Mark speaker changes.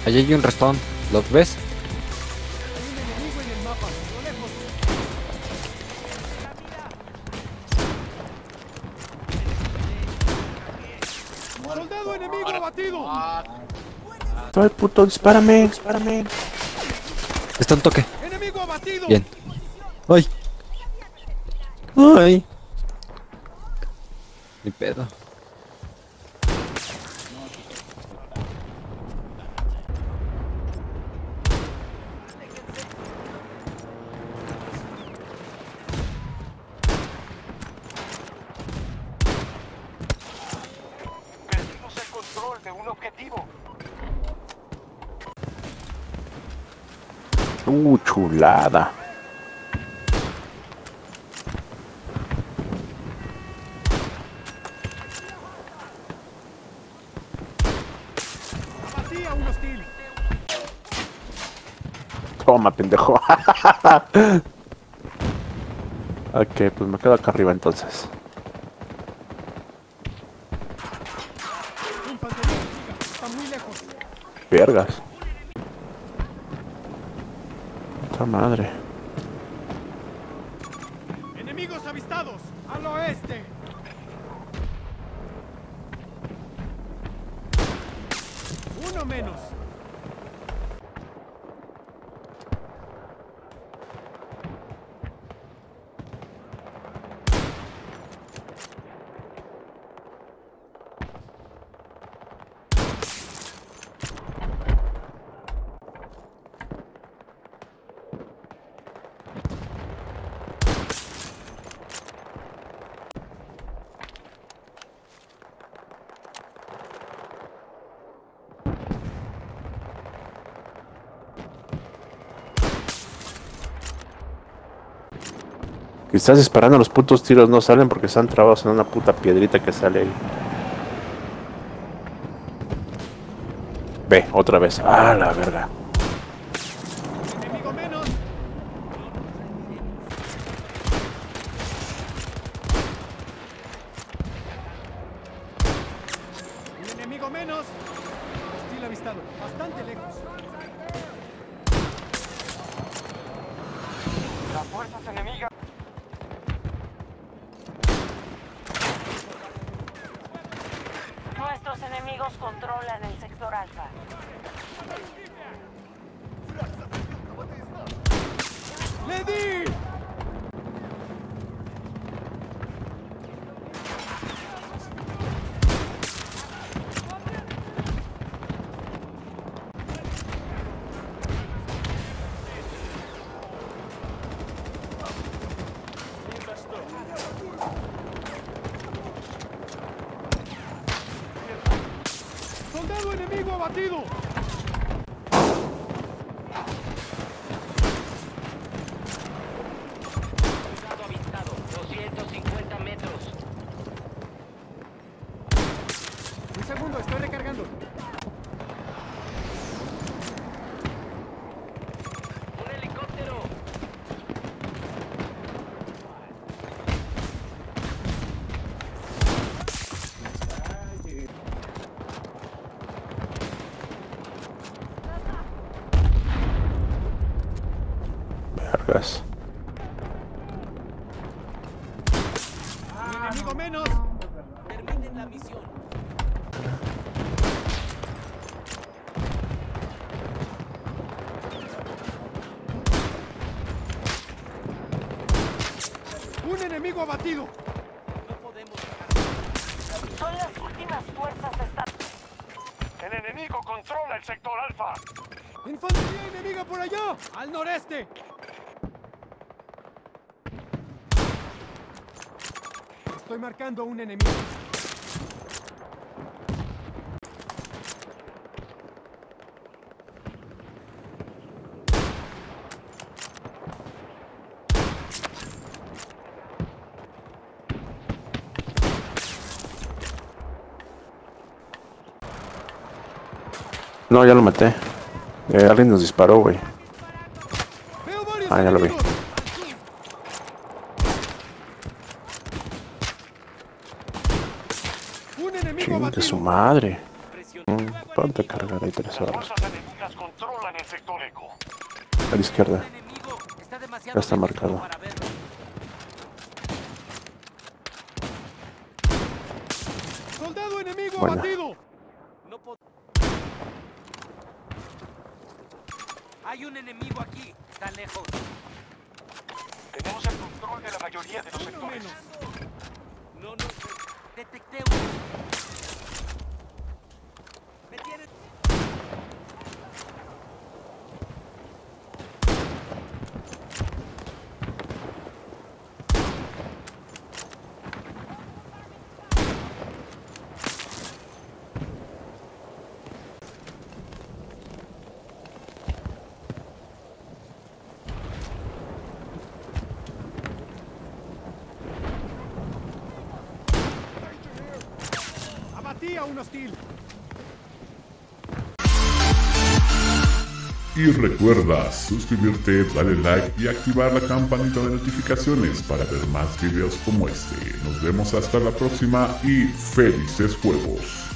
Speaker 1: Allí hay un respawn. ¿Lo ves?
Speaker 2: ¡Soldado enemigo abatido!
Speaker 3: Ay, puto, dispárame, dispárame.
Speaker 1: Está un toque.
Speaker 2: ¡Enemigo abatido!
Speaker 1: Bien. ¡Ay! ¡Ay! Ni pedo.
Speaker 4: Perdimos el control de un objetivo.
Speaker 3: Chulada.
Speaker 2: Abatí a un hostil.
Speaker 3: Toma, pendejo. Ok, pues me quedo acá arriba entonces.
Speaker 2: Infantería enemiga. Está muy lejos.
Speaker 3: Vergas. Puta madre.
Speaker 2: Enemigos avistados. Al oeste. Uno menos.
Speaker 3: Quizás disparando los putos tiros no salen porque están trabados en una puta piedrita que sale ahí. Ve, otra vez. Ah, la verga.
Speaker 2: Enemigo menos. Un enemigo menos. Hostil avistado. Bastante lejos.
Speaker 4: Las fuerzas enemigas.
Speaker 5: Nuestros enemigos controlan el sector alfa.
Speaker 2: ¡Le di! ¡Soldado enemigo abatido!
Speaker 4: Soldado avistado. 250 metros.
Speaker 2: Un segundo, estoy recargando.
Speaker 4: Un helicóptero.
Speaker 3: Vergas.
Speaker 2: Un enemigo menos.
Speaker 4: Terminen la misión.
Speaker 2: Un enemigo abatido.
Speaker 4: No podemos dejar.
Speaker 5: Son las últimas fuerzas de esta...
Speaker 4: El enemigo controla el sector alfa.
Speaker 2: ¡Infantería enemiga por allá! ¡Al noreste! Estoy marcando un enemigo.
Speaker 3: No, ya lo maté. Alguien nos disparó, güey.
Speaker 2: Veo varios
Speaker 3: Ah, ya lo vi.
Speaker 2: enemigos. Un enemigo
Speaker 3: Chingue su
Speaker 2: abatido.
Speaker 3: madre. Ponte a cargar ahí 3 horas.
Speaker 4: Fuerzas enemigas
Speaker 3: A la izquierda.
Speaker 6: Enemigo. Está demasiado
Speaker 3: Ya está
Speaker 6: lejos
Speaker 3: marcado.
Speaker 6: para verlo.
Speaker 2: ¡Soldado enemigo
Speaker 3: Bueno.
Speaker 2: abatido!
Speaker 6: No puedo. Hay un enemigo aquí. Está lejos.
Speaker 4: Tenemos el control de la mayoría de los sectores.
Speaker 6: No. Detecté uno. Me tiene.
Speaker 2: ¡Abatí a un hostil!
Speaker 7: Y recuerda suscribirte, darle like y activar la campanita de notificaciones para ver más videos como este. Nos vemos hasta la próxima y felices juegos.